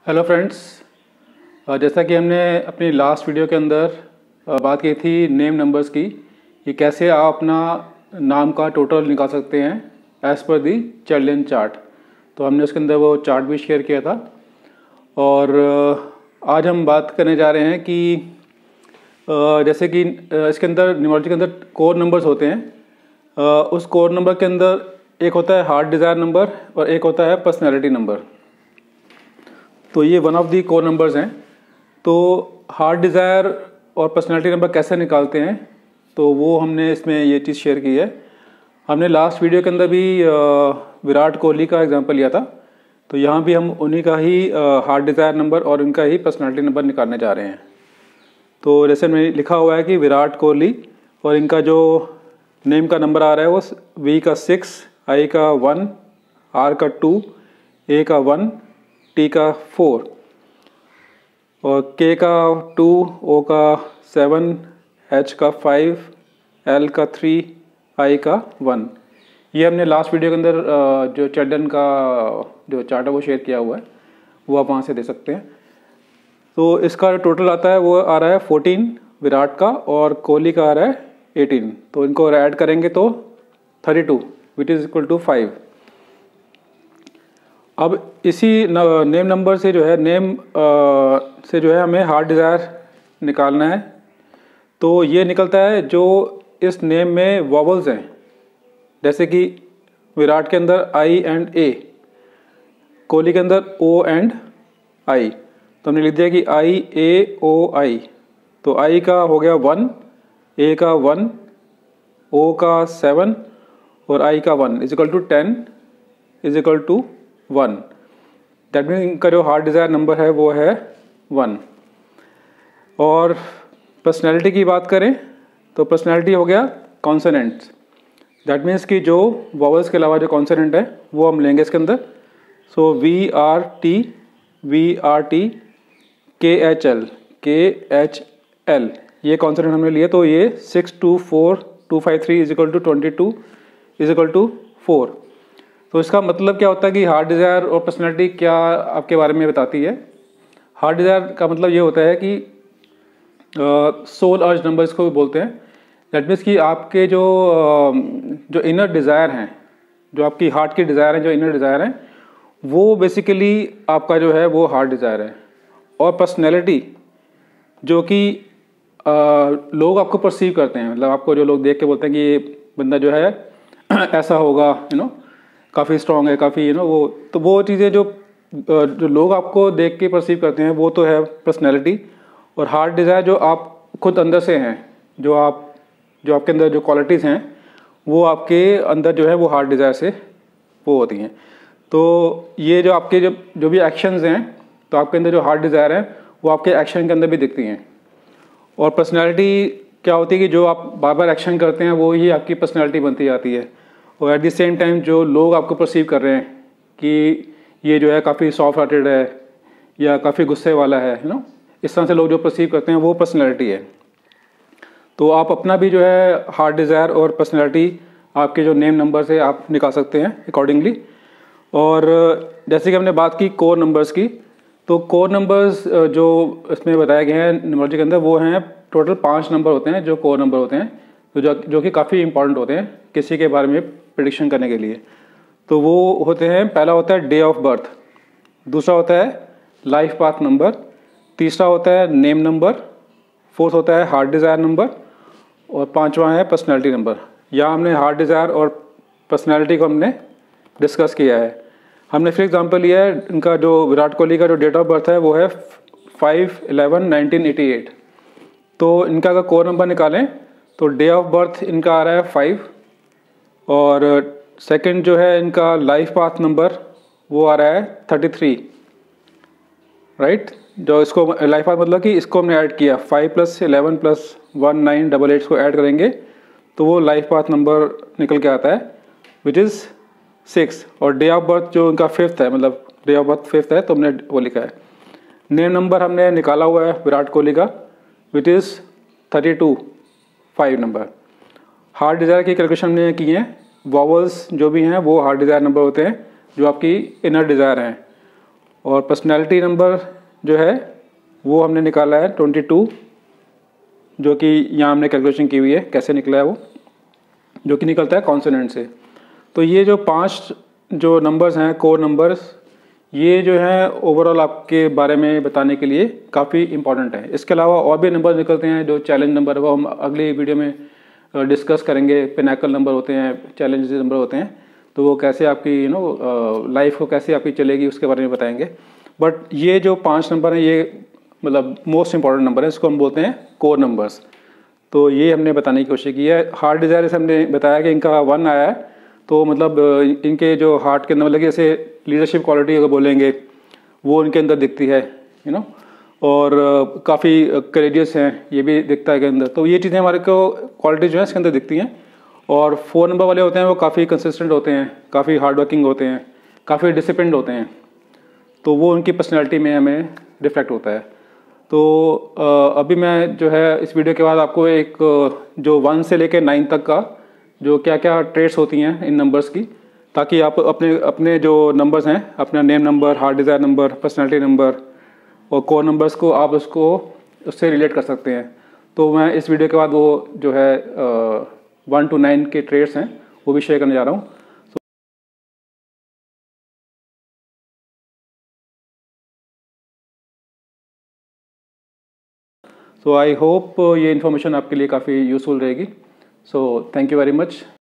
Hello friends, जैसा कि हमने अपनी लास्ट वीडियो के अंदर बात की थी नेम नंबर्स की कि कैसे आप अपना नाम का टोटल निकाल सकते हैं एज़ पर दी चाइल्ड चार्ट। तो हमने उसके अंदर वो चार्ट भी शेयर किया था। और आज हम बात करने जा रहे हैं कि जैसे कि इसके अंदर न्यूमरोलॉजी के अंदर कोर नंबर्स होते हैं। उस कोर नंबर के अंदर एक होता है हार्ट डिज़ायर नंबर और एक होता है पर्सनैलिटी नंबर। तो ये one of the core numbers हैं। तो हार्ट डिज़ायर और पर्सनैलिटी नंबर कैसे निकालते हैं, तो वो हमने इसमें ये चीज़ शेयर की है। हमने लास्ट वीडियो के अंदर भी विराट कोहली का एग्जांपल लिया था। तो यहाँ भी हम उन्हीं का ही हार्ट डिज़ायर नंबर और उनका ही पर्सनैलिटी नंबर निकालने जा रहे हैं। तो जैसे मैंने लिखा हुआ है कि विराट कोहली और इनका जो नेम का नंबर आ रहा है वो वी का 6, आई का 1, आर का 2, ए का 1, टी का 4 और के का 2, ओ का 7, एच का 5, एल का 3, आई का 1। ये हमने लास्ट वीडियो के अंदर जो चैडन का जो चार्ट है वो शेयर किया हुआ है, वो आप वहाँ से दे सकते हैं। तो इसका टोटल आता है वो आ रहा है 14 विराट का और कोहली का आ रहा है 18। तो इनको ऐड करेंगे तो 32 विच इज़ इक्वल टू 5। अब इसी नेम नंबर से जो है हमें हार्ट डिज़ायर निकालना है। तो ये निकलता है जो इस नेम में वॉवल्स हैं, जैसे कि विराट के अंदर आई एंड ए, कोहली के अंदर ओ एंड आई। तो हमने लिख दिया कि आई ए ओ आई। तो आई का हो गया 1, ए का 1, ओ का 7 और आई का 1 is equal to 10 is equal to 1। That means इनका जो हार्ट डिज़ायर नंबर है वो है 1। और पर्सनैलिटी की बात करें तो पर्सनैलिटी हो गया कॉन्सोनेंट्स। दैट मीन्स कि जो वॉवल्स के अलावा जो कॉन्सोनेंट है वो हम लेंगे इसके अंदर। So V R T, K H L ये कॉन्सोनेंट हमने लिए। तो ये 6, 2, 4, 2, 5, 3 is equal to 22 is equal to 4। तो इसका मतलब क्या होता है कि हार्ट डिज़ायर और पर्सनैलिटी क्या आपके बारे में बताती है। हार्ट डिज़ायर का मतलब ये होता है कि सोल अर्ज नंबर इसको भी बोलते हैं। दैट मीन्स कि आपके जो इनर डिज़ायर हैं, जो आपकी हार्ट की डिज़ायर हैं, जो इनर डिज़ायर हैं, वो बेसिकली आपका जो है वो हार्ट डिज़ायर है। और पर्सनैलिटी जो कि लोग आपको परसीव करते हैं, मतलब आपको जो लोग देख के बोलते हैं कि ये बंदा जो है ऐसा होगा, काफ़ी स्ट्रॉन्ग है, काफ़ी वो चीज़ें जो लोग आपको देख के परसीव करते हैं वो तो है पर्सनैलिटी। और हार्ट डिज़ायर जो आप खुद अंदर से हैं, जो आपके अंदर जो क्वालिटीज़ हैं वो आपके अंदर जो है वो हार्ट डिज़ायर से वो होती हैं। तो ये जो आपके जो भी एक्शंस हैं, तो आपके अंदर जो हार्ट डिज़ायर है वो आपके एक्शन के अंदर भी दिखती हैं। और पर्सनैलिटी क्या होती है कि जो आप बार बार एक्शन करते हैं वो ही आपकी पर्सनैलिटी बनती जाती है। और एट द सेम टाइम जो लोग आपको परसीव कर रहे हैं कि ये जो है काफ़ी सॉफ्ट हार्टेड है या काफ़ी गुस्से वाला है, इस तरह से लोग जो परसीव करते हैं वो पर्सनैलिटी है। तो आप अपना भी जो है हार्ट डिज़ायर और पर्सनैलिटी आपके जो नेम नंबर से आप निकाल सकते हैं अकॉर्डिंगली। और जैसे कि हमने बात की कोर नंबर्स की, तो कोर नंबर्स जो इसमें बताए गए हैं न्यूमरोलॉजी के अंदर वो हैं टोटल 5 नंबर होते हैं जो कोर नंबर होते हैं, तो जो कि काफ़ी इंपॉर्टेंट होते हैं किसी के बारे में प्रेडिक्शन करने के लिए। तो वो होते हैं, पहला होता है डे ऑफ बर्थ, दूसरा होता है लाइफ पाथ नंबर, तीसरा होता है नेम नंबर, फोर्थ होता है हार्ट डिज़ायर नंबर और पांचवा है पर्सनैलिटी नंबर। यहाँ हमने हार्ट डिज़ायर और पर्सनैलिटी को हमने डिस्कस किया है। हमने फिर एग्जांपल लिया है, इनका जो विराट कोहली का जो डेट ऑफ बर्थ है वो है 5/11/1988। तो इनका अगर कोर नंबर निकालें तो डे ऑफ बर्थ इनका आ रहा है 5 और सेकंड जो है इनका लाइफ पाथ नंबर वो आ रहा है 33, राइट। जो इसको लाइफ पाथ मतलब कि इसको हमने ऐड किया 5 + 11 + 1 9 88 को ऐड करेंगे तो वो लाइफ पाथ नंबर निकल के आता है विच इज़ 6। और डे ऑफ बर्थ जो इनका 5th है, मतलब डे ऑफ बर्थ 5th है, तो हमने वो लिखा है। नेम नंबर हमने निकाला हुआ है विराट कोहली का which is 32 5 number. Heart desire की कैलकुलेशन हमने की है, वॉवल्स जो भी हैं वो हार्ट डिज़ायर नंबर होते हैं जो आपकी इनर डिज़ायर हैं। और पर्सनैलिटी नंबर जो है वो हमने निकाला है 22, जो कि यहाँ हमने कैलकुलेशन की हुई है कैसे निकला है वो, जो कि निकलता है कॉन्सोनेंट से। तो ये जो 5 जो नंबर्स हैं कोर नंबर्स, ये जो है ओवरऑल आपके बारे में बताने के लिए काफ़ी इंपॉर्टेंट है। इसके अलावा और भी नंबर निकलते हैं जो चैलेंज नंबर, वो हम अगली वीडियो में डिस्कस करेंगे। पिनाकल नंबर होते हैं, चैलेंज नंबर होते हैं, तो वो कैसे आपकी लाइफ को कैसे आपकी चलेगी उसके बारे में बताएंगे। बट ये जो 5 नंबर हैं ये मतलब मोस्ट इंपॉर्टेंट नंबर है, इसको हम बोलते हैं कोर नंबर्स। तो ये हमने बताने की कोशिश की है। हार्ट डिज़ायर से हमने बताया कि इनका 1 आया है, तो मतलब इनके जो हार्ट के अंदर मतलब जैसे लीडरशिप क्वालिटी अगर बोलेंगे वो इनके अंदर दिखती है, और काफ़ी करेजियस हैं, ये भी दिखता है के अंदर। तो ये चीज़ें हमारे को क्वालिटी जो है इसके अंदर दिखती हैं। और 4 नंबर वाले होते हैं वो काफ़ी कंसिस्टेंट होते हैं, काफ़ी हार्ड वर्किंग होते हैं, काफ़ी डिसिप्लिन्ड होते हैं, तो वो उनकी पर्सनैलिटी में हमें रिफ्लेक्ट होता है। तो अभी मैं जो है इस वीडियो के बाद आपको एक जो 1 से लेकर 9 तक का जो क्या क्या ट्रेड्स होती हैं इन नंबर्स की, ताकि आप अपने अपने जो नंबर्स हैं, अपना name number, heart desire number, personality number और कोर नंबर्स को आप उससे रिलेट कर सकते हैं। तो मैं इस वीडियो के बाद वो जो है 1 to 9 के ट्रेड्स हैं वो भी शेयर करने जा रहा हूँ। सो आई होप ये इन्फॉर्मेशन आपके लिए काफ़ी यूज़फुल रहेगी। So thank you very much.